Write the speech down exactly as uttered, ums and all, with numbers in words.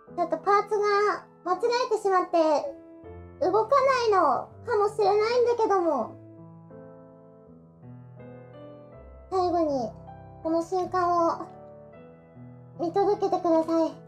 ちょっとパーツが間違えてしまって動かないのかもしれないんだけども、最後にこの瞬間を見届けてください。